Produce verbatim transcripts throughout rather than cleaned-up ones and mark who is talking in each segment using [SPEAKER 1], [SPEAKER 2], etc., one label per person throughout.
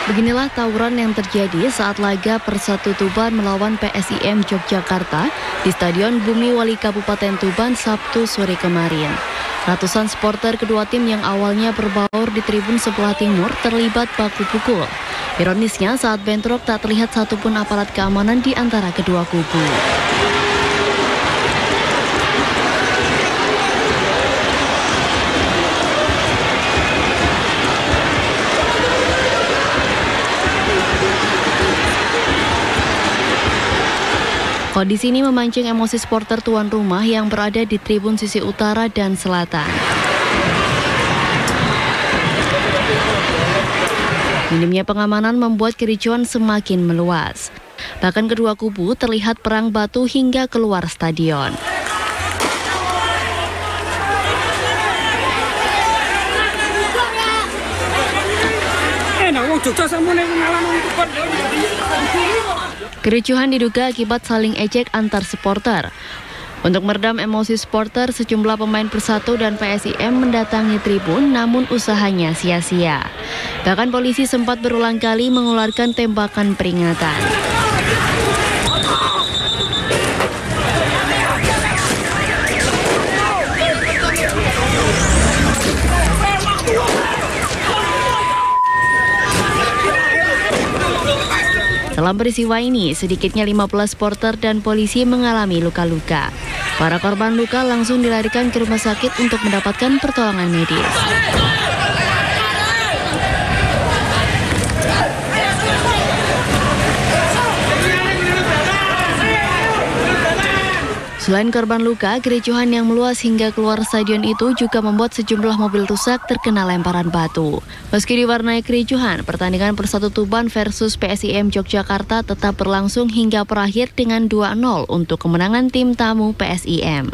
[SPEAKER 1] Beginilah tawuran yang terjadi saat laga Persatu Tuban melawan P S I M Yogyakarta di Stadion Bumi Wali Kabupaten Tuban Sabtu sore kemarin. Ratusan supporter kedua tim yang awalnya berbaur di tribun sebelah timur terlibat baku pukul. Ironisnya saat bentrok tak terlihat satupun aparat keamanan di antara kedua kubu. Kondisi ini memancing emosi supporter tuan rumah yang berada di tribun sisi utara dan selatan. Minimnya pengamanan membuat kericuan semakin meluas. Bahkan kedua kubu terlihat perang batu hingga keluar stadion. Kericuhan diduga akibat saling ejek antar supporter. Untuk meredam emosi supporter, sejumlah pemain Persatu dan P S I M mendatangi tribun, namun usahanya sia-sia. Bahkan polisi sempat berulang kali mengeluarkan tembakan peringatan. Dalam peristiwa ini, sedikitnya lima belas supporter dan polisi mengalami luka-luka. Para korban luka langsung dilarikan ke rumah sakit untuk mendapatkan pertolongan medis. Selain korban luka, kericuhan yang meluas hingga keluar stadion itu juga membuat sejumlah mobil rusak terkena lemparan batu. Meski diwarnai kericuhan, pertandingan Persatu Tuban versus P S I M Yogyakarta tetap berlangsung hingga berakhir dengan dua nol untuk kemenangan tim tamu P S I M.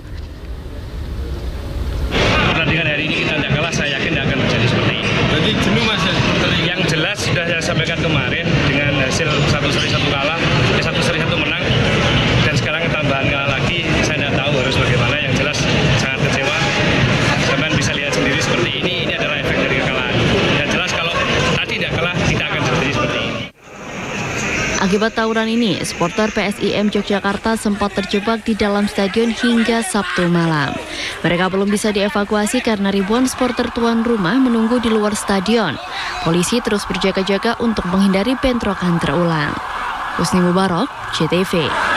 [SPEAKER 2] Pertandingan hari ini kita tidak kalah, saya yakin tidak akan terjadi seperti ini.
[SPEAKER 3] Jadi jenuh mas,
[SPEAKER 2] yang jelas sudah saya sampaikan kemarin dengan hasil satu seri satu kalah, eh, satu seri satu menang, dan sekarang tambahan kalah lagi, saya tidak tahu harus bagaimana. Yang jelas sangat kecewa. Teman bisa lihat sendiri seperti ini, ini adalah efek dari kekalahan. Yang jelas kalau tadi tidak kalah, tidak akan terjadi seperti ini.
[SPEAKER 1] Akibat tawuran ini, supporter P S I M Yogyakarta sempat terjebak di dalam stadion hingga Sabtu malam. Mereka belum bisa dievakuasi karena ribuan supporter tuan rumah menunggu di luar stadion. Polisi terus berjaga-jaga untuk menghindari bentrokan terulang. Husni Mubarak, C T V.